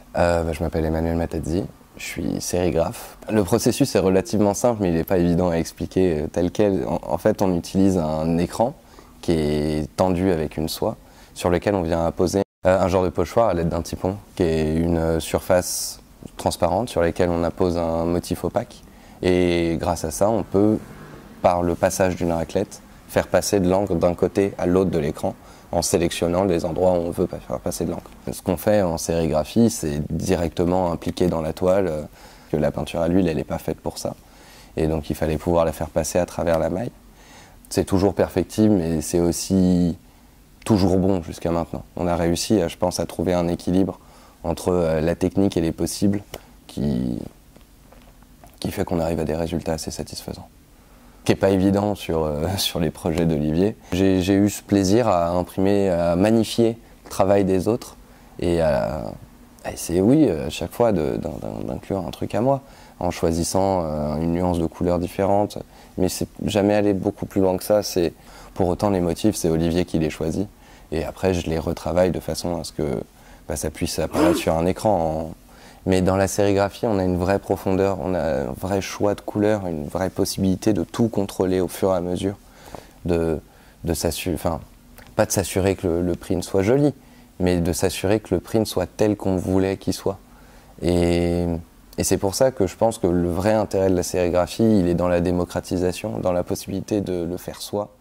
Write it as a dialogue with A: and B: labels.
A: Je m'appelle Emmanuel Matazzi, je suis sérigraphe. Le processus est relativement simple, mais il n'est pas évident à expliquer tel quel. En fait, on utilise un écran qui est tendu avec une soie, sur lequel on vient apposer un genre de pochoir à l'aide d'un typon, qui est une surface transparente sur laquelle on appose un motif opaque. Et grâce à ça, on peut, par le passage d'une raclette, faire passer de l'encre d'un côté à l'autre de l'écran, en sélectionnant les endroits où on veut faire passer de l'encre. Ce qu'on fait en sérigraphie, c'est directement impliquer dans la toile, que la peinture à l'huile, elle n'est pas faite pour ça. Et donc il fallait pouvoir la faire passer à travers la maille. C'est toujours perfectible, mais c'est aussi toujours bon jusqu'à maintenant. On a réussi, je pense, à trouver un équilibre entre la technique et les possibles qui fait qu'on arrive à des résultats assez satisfaisants. Qui n'est pas évident sur les projets d'Olivier. J'ai eu ce plaisir à imprimer, à magnifier le travail des autres et à essayer, oui, à chaque fois d'inclure un truc à moi, en choisissant une nuance de couleurs différente. Mais c'est jamais aller beaucoup plus loin que ça. Pour autant, les motifs, c'est Olivier qui les choisit. Et après, je les retravaille de façon à ce que ça puisse apparaître sur un écran. Mais dans la sérigraphie, on a une vraie profondeur, on a un vrai choix de couleurs, une vraie possibilité de tout contrôler au fur et à mesure, de s'assurer, enfin, pas de s'assurer que le print soit joli, mais de s'assurer que le print soit tel qu'on voulait qu'il soit. Et c'est pour ça que je pense que le vrai intérêt de la sérigraphie, il est dans la démocratisation, dans la possibilité de le faire soi.